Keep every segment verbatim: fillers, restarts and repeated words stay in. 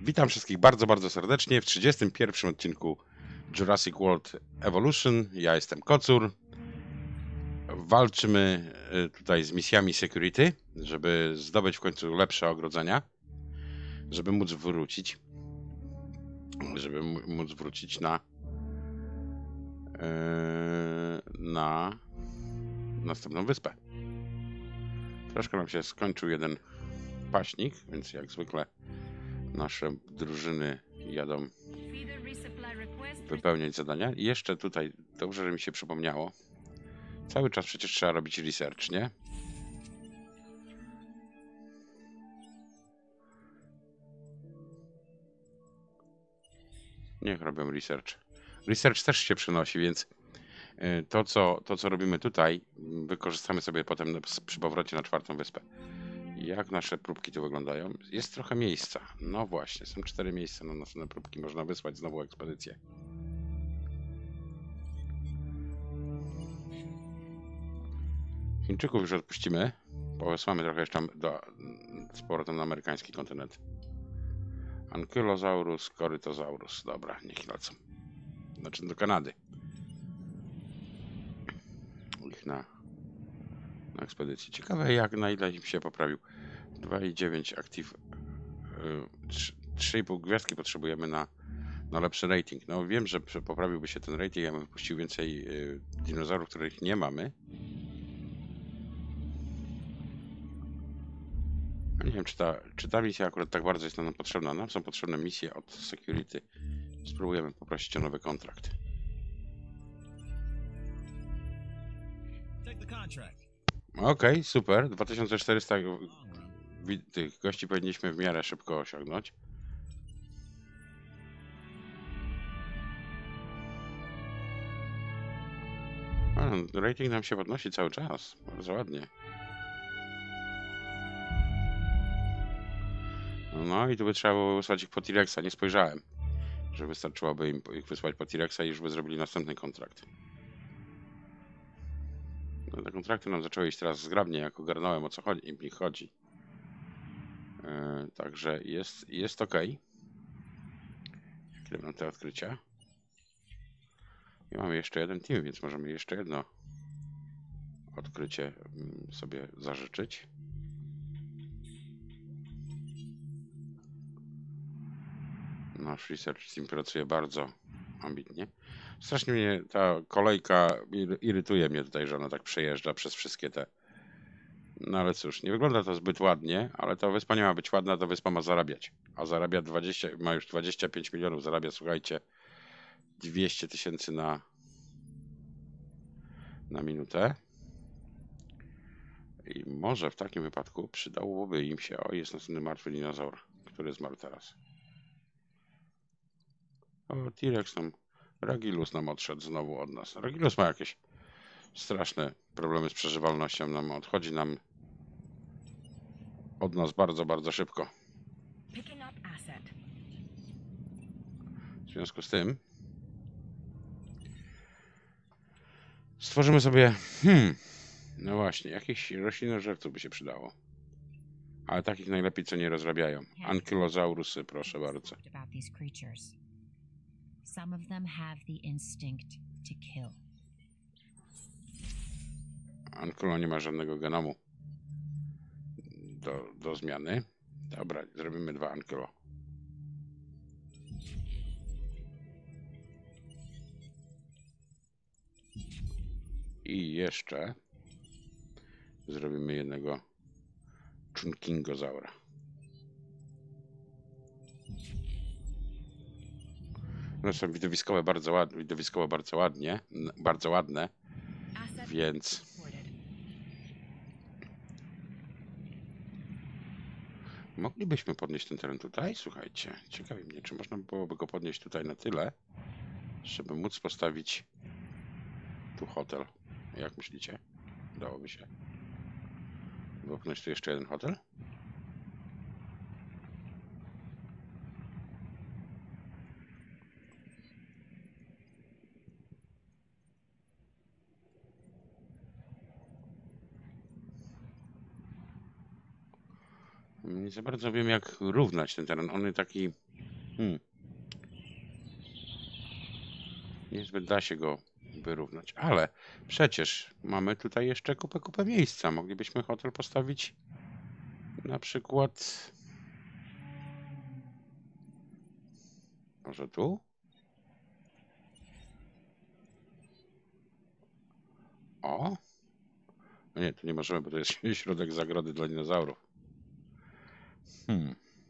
Witam wszystkich bardzo, bardzo serdecznie w trzydziestym pierwszym odcinku Jurassic World Evolution. Ja jestem Kocur. Walczymy y, tutaj z misjami security, żeby zdobyć w końcu lepsze ogrodzenia, żeby móc wrócić, żeby m- móc wrócić na yy, na następną wyspę. Troszkę nam się skończył jeden paśnik, więc jak zwykle nasze drużyny jadą wypełniać zadania. I jeszcze tutaj, dobrze, że mi się przypomniało, cały czas przecież trzeba robić research, nie? Niech robią research. Research też się przynosi, więc y, to co, to, co robimy tutaj, mm, wykorzystamy sobie potem na- przy powrocie na czwartą wyspę. Jak nasze próbki tu wyglądają? Jest trochę miejsca. No właśnie, są cztery miejsca na następne próbki. Można wysłać znowu ekspedycję. Chińczyków już odpuścimy. Powysłamy trochę jeszcze do, z powrotem na amerykański kontynent. Ankylosaurus, Corytosaurus. Dobra, niech lecą. Znaczy do Kanady. Ich na, na ekspedycji. Ciekawe jak, na ile im się poprawił. dwa i dziewięć active. trzy i pół gwiazdki potrzebujemy na, na lepszy rating. No wiem, że poprawiłby się ten rating, ja bym wypuścił więcej y, dinozaurów, których nie mamy. Nie wiem, czy ta, czy ta misja akurat tak bardzo jest nam potrzebna. Nam są potrzebne misje od security. Spróbujemy poprosić o nowy kontrakt. Okej, okay, super. dwa tysiące czterysta tych gości powinniśmy w miarę szybko osiągnąć. A, rating nam się podnosi cały czas. Bardzo ładnie. No i tu by trzeba było wysłać ich po T-Rexa. Nie spojrzałem, że wystarczyłoby im ich wysłać po T-Rexa i już by zrobili następny kontrakt. No, te kontrakty nam zaczęły iść teraz zgrabnie, jak ogarnąłem, o co chodzi, im chodzi. Yy, także jest, jest ok. Jakie będą te odkrycia? I mamy jeszcze jeden team, więc możemy jeszcze jedno odkrycie sobie zażyczyć. Nasz research team pracuje bardzo ambitnie. Strasznie mnie ta kolejka irytuje mnie tutaj, że ona tak przejeżdża przez wszystkie te... No ale cóż, nie wygląda to zbyt ładnie, ale ta wyspa nie ma być ładna, ta wyspa ma zarabiać. A zarabia dwadzieścia, ma już dwadzieścia pięć milionów, zarabia, słuchajcie, dwieście tysięcy na, na minutę. I może w takim wypadku przydałoby im się... O, jest następny martwy dinozaur, który zmarł teraz. O, T-Rex nam... Regilus nam odszedł znowu od nas. Regilus ma jakieś straszne problemy z przeżywalnością. Nam odchodzi nam od nas bardzo, bardzo szybko. W związku z tym stworzymy sobie... Hmm... No właśnie, jakichś roślinożerców by się przydało. Ale takich najlepiej, co nie rozrabiają. Ankylosaurusy, proszę bardzo. Some of them have the instinct to kill. Ankylo nie ma żadnego genomu do, do zmiany. Dobra, zrobimy dwa Ankylo. I jeszcze zrobimy jednego Chunkingozaura. One są widowiskowe bardzo ładnie, widowiskowo bardzo ładnie, bardzo ładne, więc moglibyśmy podnieść ten teren tutaj. Słuchajcie, ciekawi mnie, czy można byłoby go podnieść tutaj na tyle, żeby móc postawić tu hotel. Jak myślicie? Dałoby się wypchnąć tu jeszcze jeden hotel? Nie za bardzo wiem, jak równać ten teren. On taki Hmm. Niezbyt da się go wyrównać, ale przecież mamy tutaj jeszcze kupę, kupę miejsca. Moglibyśmy hotel postawić na przykład może tu? O! No nie, tu nie możemy, bo to jest środek zagrody dla dinozaurów. Hmm.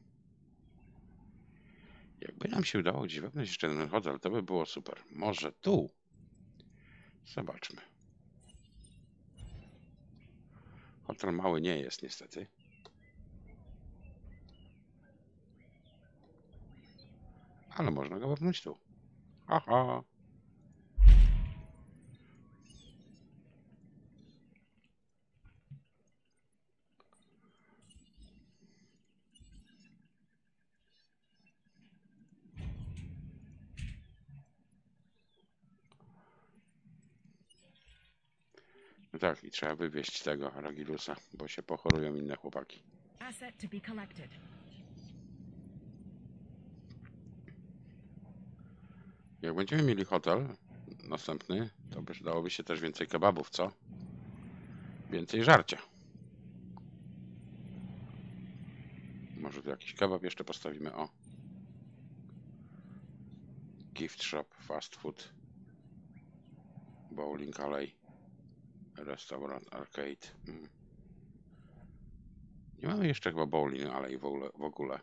Jakby nam się udało gdzieś wepchnąć jeszcze ten hotel, to by było super. Może tu? Zobaczmy. Hotel mały nie jest niestety. Ale można go wepchnąć tu. Aha. No tak, i trzeba wywieźć tego Ragilusa, bo się pochorują inne chłopaki. Asset to be collected. Jak będziemy mieli hotel następny, to przydałoby się też więcej kebabów, co? Więcej żarcia. Może tu jakiś kebab jeszcze postawimy, o. Gift shop, fast food, bowling alley, restaurant, arcade. Hmm. Nie mamy jeszcze chyba bowling alley w ogóle. W ogóle.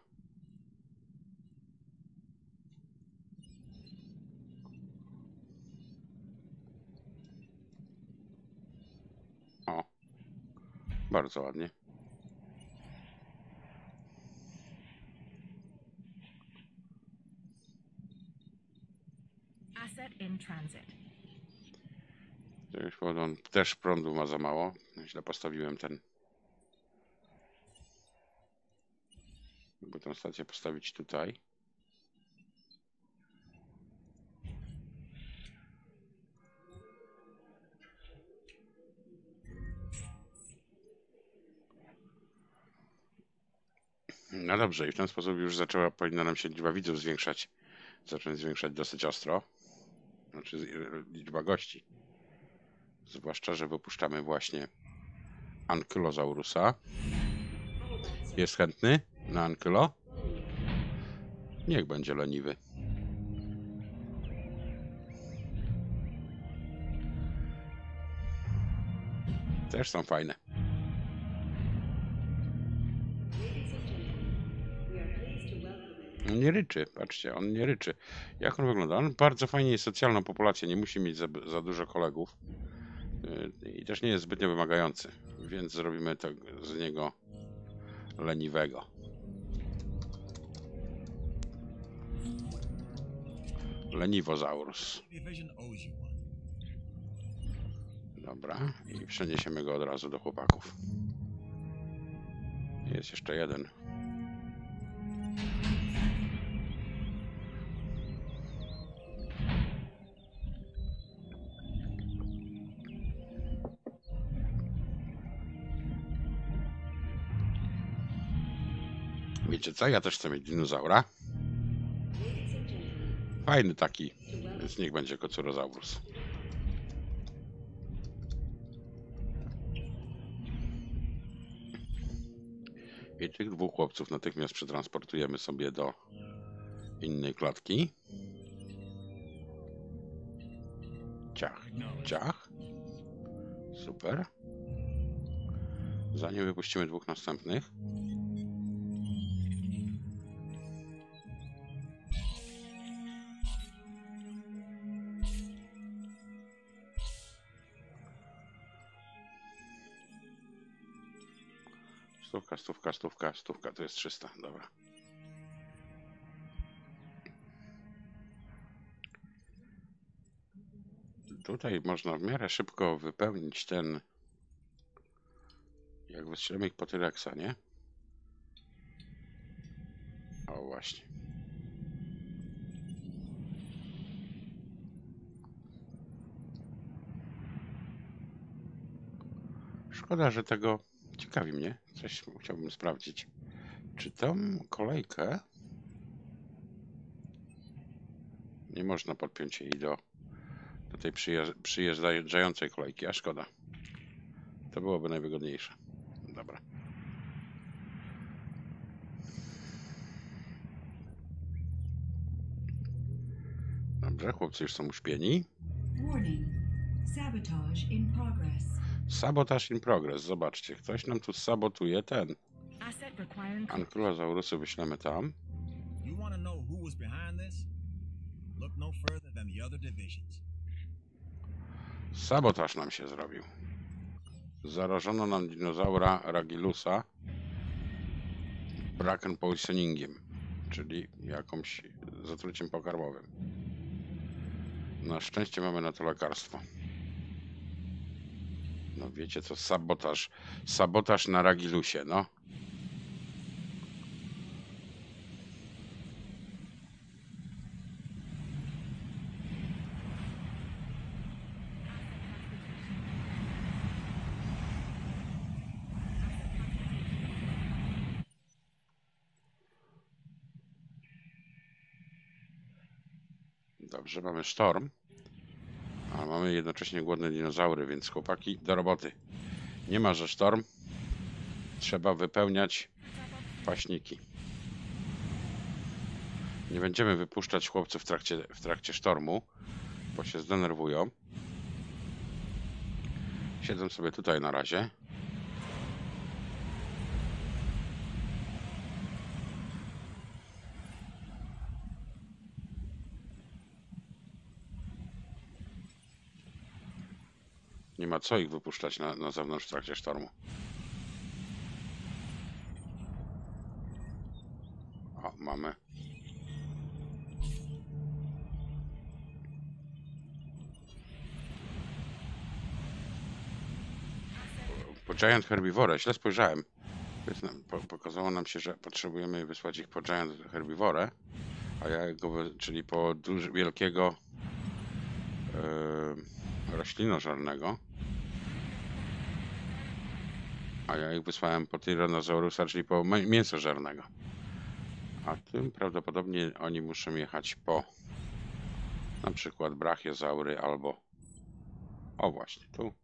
O, bardzo ładnie. Asset in transit. Już on też prądu ma za mało. Źle postawiłem ten. Jakby tę stację postawić tutaj. No dobrze, i w ten sposób już zaczęła, powinna nam się liczba widzów zwiększać. Zacząć zwiększać dosyć ostro. Znaczy liczba gości. Zwłaszcza, że wypuszczamy właśnie Ankylozaurusa. Jest chętny na Ankylo? Niech będzie leniwy. Też są fajne. On nie ryczy, patrzcie, on nie ryczy. Jak on wygląda? On bardzo fajnie jest socjalną populacją, nie musi mieć za, za dużo kolegów. Yy, I też nie jest zbytnio wymagający, więc zrobimy to z niego leniwego. Leniwozaurus. Dobra, i przeniesiemy go od razu do chłopaków. Jest jeszcze jeden. Wiecie co? Ja też chcę mieć dinozaura. Fajny taki, więc niech będzie Kocurozaurus. I tych dwóch chłopców natychmiast przetransportujemy sobie do innej klatki. Ciach, ciach. Super. Zanim wypuścimy dwóch następnych. Stówka, stówka, stówka, stówka, to jest trzysta, dobra. Tutaj można w miarę szybko wypełnić ten, jak wystrzelimy ich po Tyrexa, nie? O, właśnie. Szkoda, że tego ciekawi mnie. Coś chciałbym sprawdzić. Czy tą kolejkę Nie można podpiąć jej do, do tej przyjeżdż, przyjeżdżającej kolejki, a szkoda. To byłoby najwygodniejsze. Dobra. Dobrze, chłopcy już są uśpieni. Warning. Sabotage in progress. Sabotaż in progress. Zobaczcie, ktoś nam tu sabotuje ten. Asset requiring Ankylozaurusa wyślemy tam. You want to know who was behind this? Look no further than the other divisions. Sabotaż nam się zrobił. Zarażono nam dinozaura Ragilusa braken poisoningiem, czyli jakąś zatruciem pokarmowym. Na szczęście mamy na to lekarstwo. No wiecie co, sabotaż. Sabotaż na Ragilusie, no. Dobrze, mamy sztorm, a mamy jednocześnie głodne dinozaury, więc chłopaki, do roboty. Nie ma, że sztorm. Trzeba wypełniać paśniki. Nie będziemy wypuszczać chłopców w trakcie, w trakcie sztormu, bo się zdenerwują. Siedzą sobie tutaj na razie. Nie ma co ich wypuszczać na, na zewnątrz w trakcie sztormu. O, mamy. Po Giant Herbivore, źle spojrzałem. Po, pokazało nam się, że potrzebujemy wysłać ich po Giant Herbivore, a ja go, czyli po duży, wielkiego yy, roślinożernego. A ja ich wysłałem po Tyrannosaurusa, czyli po mięsożernego. A tym prawdopodobnie oni muszą jechać po na przykład brachiozaury albo o właśnie tu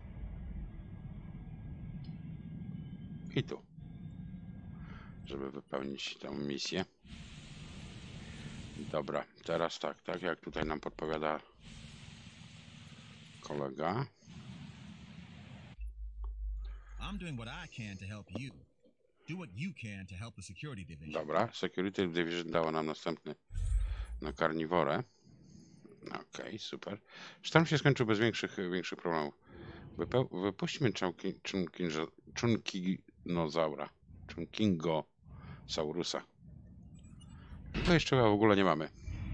i tu, żeby wypełnić tę misję. Dobra, teraz tak, tak jak tutaj nam podpowiada kolega. I'm doing what I can to help you. Do what you can to help the security division. Dobra, Security Division dało nam następny na karniworę. Okej, okay, super. Sztorm się skończył bez większych, większych problemów. Wypeł wypuśćmy Chunkinozaura. Chunkingosaurusa. To jeszcze w ogóle nie mamy.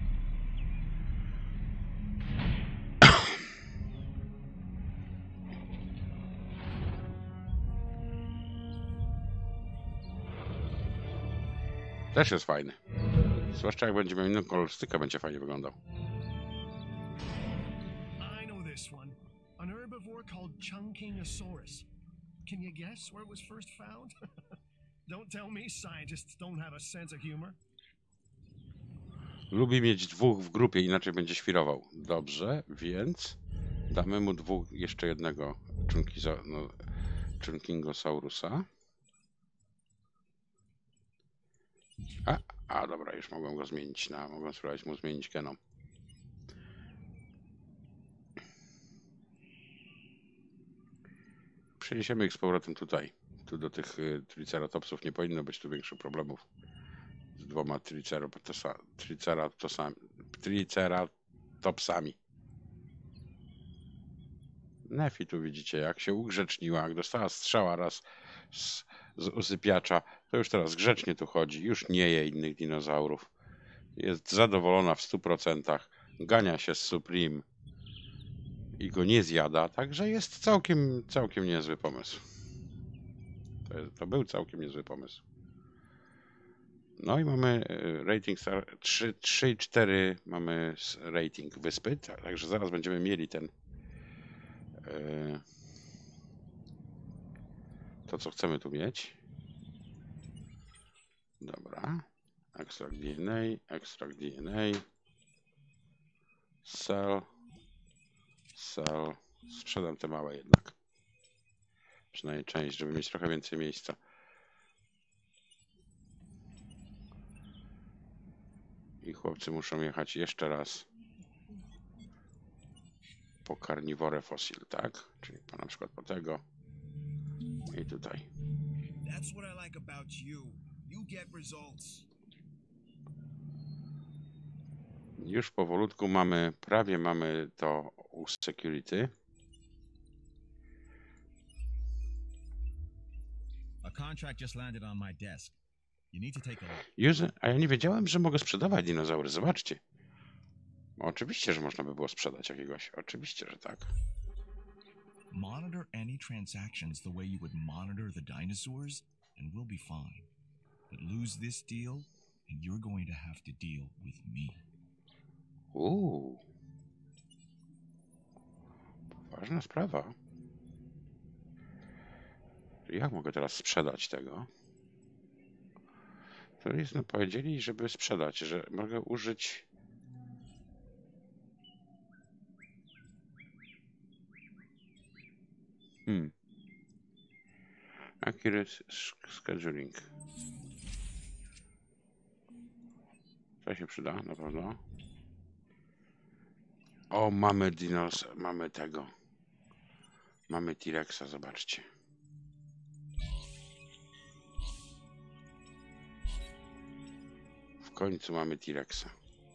Też jest fajny. Zwłaszcza jak będziemy inną kolorystykę, będzie fajnie wyglądał. I know this one. An herbivore called Chunkingosaurus. Can you guess where it was first found? Don't tell me scientists don't have a sense of humor. Lubi mieć dwóch w grupie, inaczej będzie świrował. Dobrze, więc damy mu dwóch, jeszcze jednego no, Chunkingosaurusa. A, a dobra, już mogłem go zmienić na, mogłem spróbować mu zmienić genom. Przeniesiemy ich z powrotem tutaj. Tu do tych y, triceratopsów nie powinno być tu większych problemów. Z dwoma triceratosa, triceratosami, triceratopsami. Nefi tu widzicie, jak się ugrzeczniła, jak dostała strzała raz z, z usypiacza, to już teraz grzecznie tu chodzi, już nie je innych dinozaurów. Jest zadowolona w stu procentach, gania się z Supreme i go nie zjada, także jest całkiem, całkiem niezły pomysł. To, to był całkiem niezły pomysł. No i mamy rating star trzy i cztery, mamy rating wyspy, także zaraz będziemy mieli ten yy, to, co chcemy tu mieć. Dobra. Ekstrakt D N A, ekstrakt D N A. Sell. Sell. Sprzedam te małe jednak. Przynajmniej część, żeby mieć trochę więcej miejsca. I chłopcy muszą jechać jeszcze raz po karniworę fosil, tak? Czyli po, na przykład po tego i tutaj. That's what I like about you. You get results. Już powolutku mamy, prawie mamy to u security. A contract just landed on my desk. You need to take a look. User, a ja nie wiedziałem, że mogę sprzedawać dinozaury. Zobaczcie. Oczywiście, że można by było sprzedać jakiegoś. Oczywiście, że tak. Monitor any transactions the way you would monitor the dinosaurs, and we'll be fine. But lose this deal, and you're going to have to deal with me. Uuu. Ważna sprawa. Jak mogę teraz sprzedać tego? To jest, no powiedzieli, żeby sprzedać, że mogę użyć... Hmm. Accurate scheduling. To się przyda, na pewno. O, mamy dinos, mamy tego. Mamy T-Rexa, zobaczcie. W końcu mamy T-Rexa.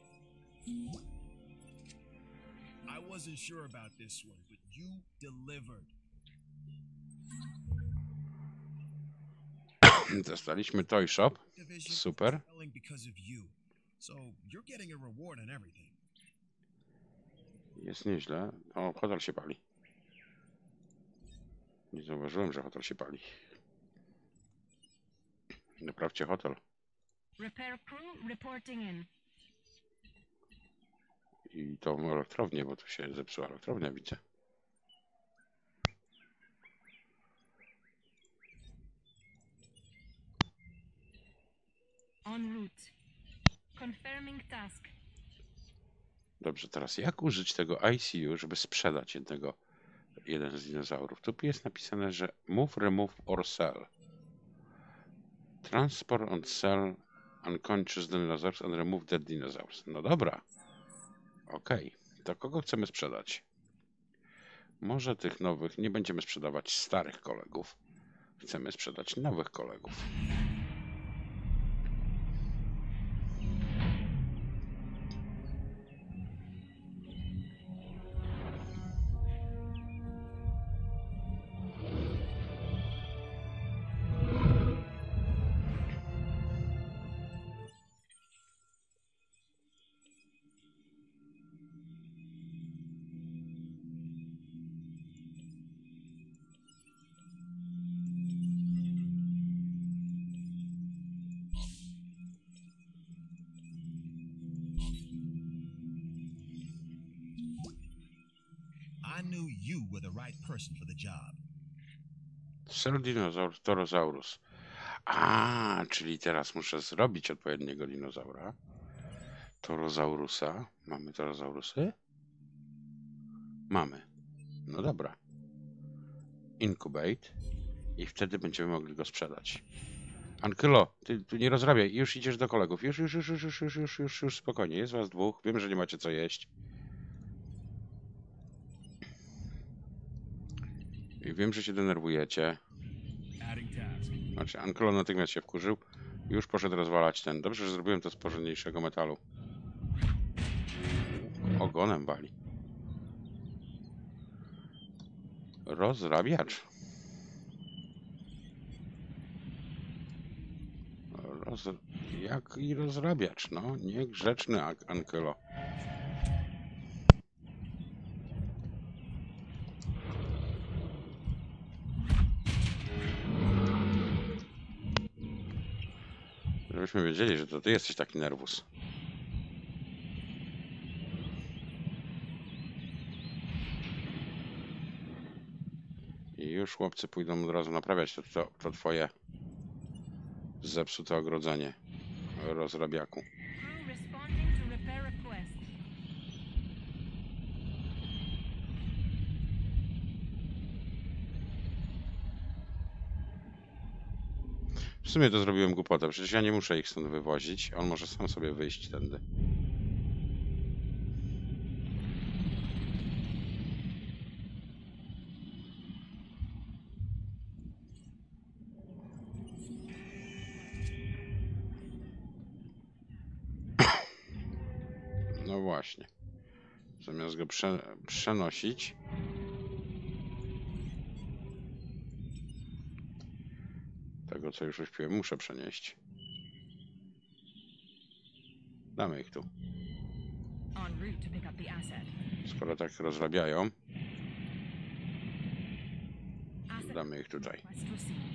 I wasn't sure about this one, but you delivered. Dostaliśmy Toy Shop. Division Super. selling because of you. So you're getting a reward on everything. Jest nieźle. O, hotel się pali. Nie zauważyłem, że hotel się pali. Naprawcie hotel. Repair crew reporting in. I tą elektrownię, bo tu się zepsuła elektrownia, widzę. En route. Confirming task. Dobrze, teraz jak użyć tego I C U, żeby sprzedać jednego, jeden z dinozaurów? Tu jest napisane, że move, remove or sell. Transport and sell unconscious dinosaurs and remove dead dinosaurs. No dobra. Okej. Okay. To kogo chcemy sprzedać? Może tych nowych, nie będziemy sprzedawać starych kolegów. Chcemy sprzedać nowych kolegów. I knew you were the right person for the job. Sell dinosaur, Torosaurus. A, czyli teraz muszę zrobić odpowiedniego dinozaura. Torosaurusa. Mamy Torosaurusy? Mamy. No dobra. Incubate. I wtedy będziemy mogli go sprzedać. Ankylo, ty, ty nie rozrabiaj. Już idziesz do kolegów. Już, już, już, już, już, już, już, już, już spokojnie. Jest was dwóch. Wiem, że nie macie co jeść. I wiem, że się denerwujecie. Znaczy, Ankylo natychmiast się wkurzył. Już poszedł rozwalać ten. Dobrze, że zrobiłem to z porządniejszego metalu. Ogonem wali. Rozrabiacz. Roz... Jaki rozrabiacz? No, niegrzeczny Ankylo. Żebyśmy wiedzieli, że to ty jesteś taki nerwus. I już chłopcy pójdą od razu naprawiać to, to, to twoje zepsute ogrodzenie, rozrabiaku. Crew responding to repair request. sumie to zrobiłem głupotę. Przecież ja nie muszę ich stąd wywozić. On może sam sobie wyjść tędy. No właśnie. Zamiast go prze przenosić. Tego, co już uśpiłem, muszę przenieść. Damy ich tu. En route to pick up the asset. Skoro tak rozrabiają, Asset damy ich tutaj. request received.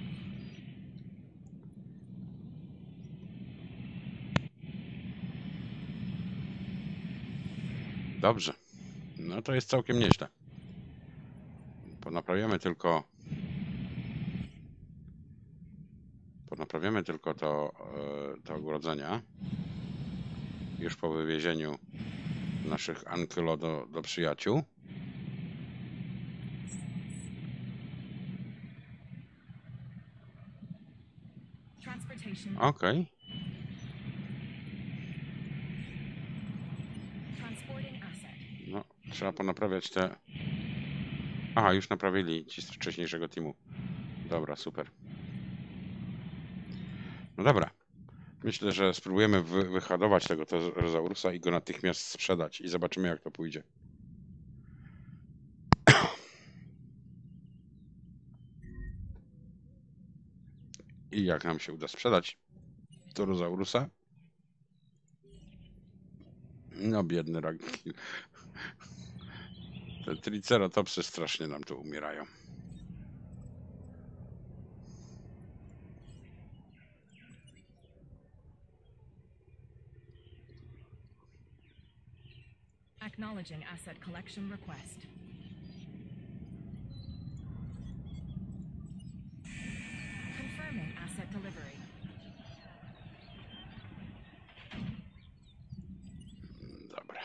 Dobrze. No to jest całkiem nieźle. Ponaprawiamy tylko... Ponaprawiamy tylko to, e, to ogrodzenia. Już po wywiezieniu naszych Ankylo do, do przyjaciół. Transportation. Okej. Transporting asset. No, trzeba ponaprawiać te... Aha, już naprawili ci z wcześniejszego teamu. Dobra, super. No dobra. Myślę, że spróbujemy wy wyhadować tego Terrosaurusa i go natychmiast sprzedać i zobaczymy, jak to pójdzie. I jak nam się uda sprzedać Terrosaurusa. No biedny Ragil. Te triceratopsy strasznie nam tu umierają. Acknowledging asset collection request. Confirming asset delivery. Dobra.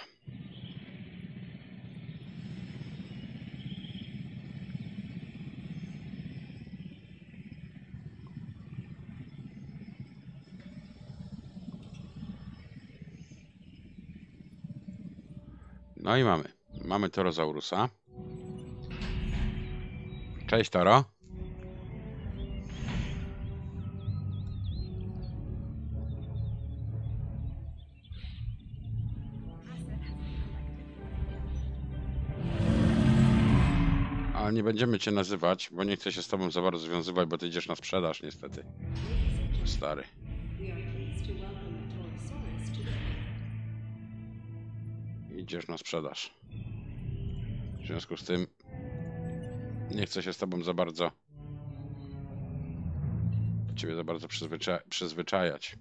No i mamy. Mamy Terrosaurusa. Cześć, Toro. Ale nie będziemy cię nazywać, bo nie chcę się z tobą za bardzo związywać, bo ty idziesz na sprzedaż, niestety. Stary. We are pleased to welcome the Torosaurus to the Idziesz na sprzedaż. W związku z tym nie chcę się z tobą za bardzo ciebie za bardzo przyzwycza przyzwyczajać.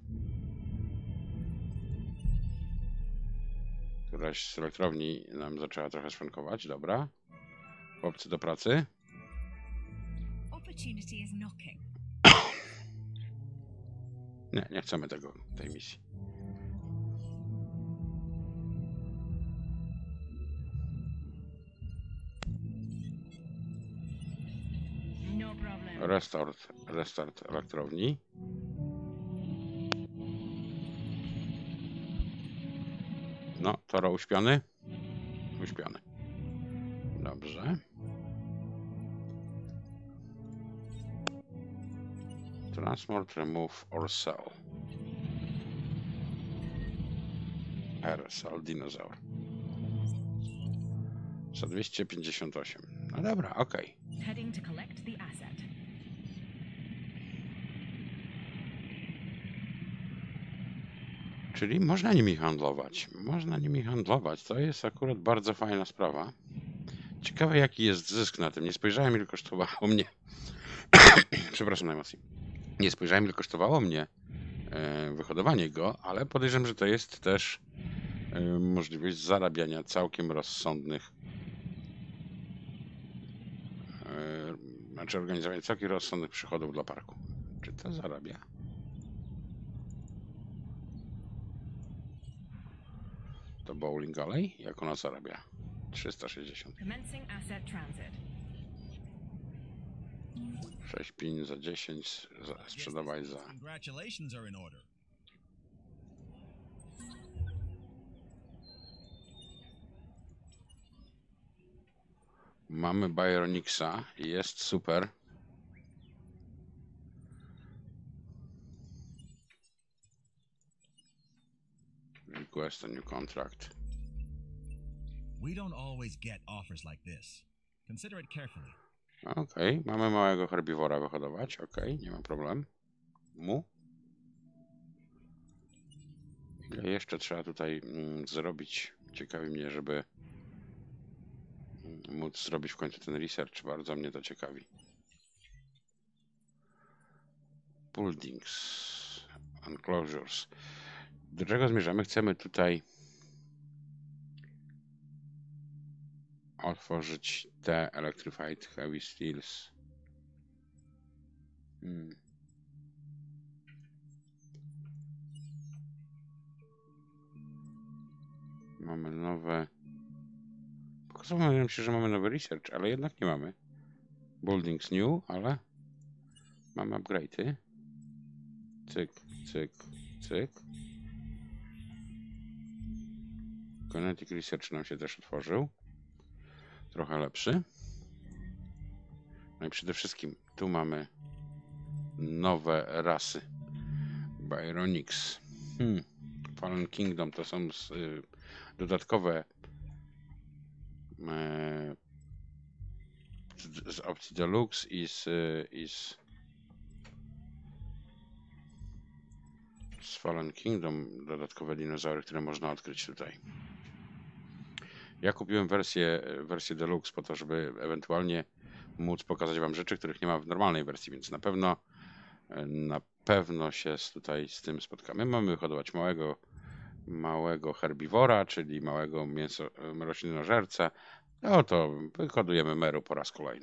Któraś z elektrowni nam zaczęła trochę szwankować, dobra. Chłopcy do pracy. opportunity is knocking. Nie, nie chcemy tego, tej misji. No problem. Restart, restart elektrowni. No, Toro uśpiony? Uśpiony. Dobrze. Transport, remove or sell. R, sell, dinozaur. Za dwieście pięćdziesiąt osiem. No dobra, okej. Okay. Heading to collect the asset. Czyli można nimi handlować. Można nimi handlować. To jest akurat bardzo fajna sprawa. Ciekawe, jaki jest zysk na tym. Nie spojrzałem, ile kosztowało mnie. Przepraszam najmocniej. Nie spojrzałem, ile kosztowało mnie e, wyhodowanie go, ale podejrzewam, że to jest też e, możliwość zarabiania całkiem rozsądnych. E, znaczy organizowania całkiem rozsądnych przychodów dla parku. Czy to zarabia? To Bowling Alley? Jak ona zarabia? trzysta sześćdziesiąt. Commencing asset transit. sześć pin za dziesięć, za, sprzedawaj za... Congratulations are in order. Mamy Byronixa i jest super. Request a new contract. We don't always get offers like this. Consider it carefully. Okej, okay. Mamy małego herbivora wyhodować. Okej, okay. Nie ma problemu. Mu. Ile jeszcze trzeba tutaj mm, zrobić? Ciekawi mnie, żeby móc zrobić w końcu ten research. Bardzo mnie to ciekawi. Buildings. Enclosures. Do czego zmierzamy? Chcemy tutaj otworzyć te Electrified Heavy Steels. Hmm. Mamy nowe... Pokazało nam się, że mamy nowy research, ale jednak nie mamy. Buildings new, ale mamy upgrade'y. Cyk, cyk, cyk. Kinetic Research nam się też otworzył. Trochę lepszy. No i przede wszystkim tu mamy nowe rasy. Byronics. Hmm. Fallen Kingdom to są z, y, dodatkowe y, z, z opcji Deluxe i z, y, i z, z Fallen Kingdom dodatkowe dinozaury, które można odkryć tutaj. Ja kupiłem wersję, wersję Deluxe po to, żeby ewentualnie móc pokazać wam rzeczy, których nie ma w normalnej wersji, więc na pewno na pewno się z, tutaj z tym spotkamy. Mamy wyhodować małego małego herbivora, czyli małego mięso, roślinożercę. No to wyhodujemy Meru po raz kolejny.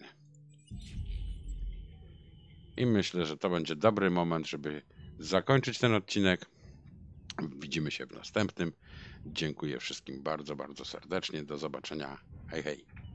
I myślę, że to będzie dobry moment, żeby zakończyć ten odcinek. Widzimy się w następnym. Dziękuję wszystkim bardzo, bardzo serdecznie. Do zobaczenia. Hej, hej.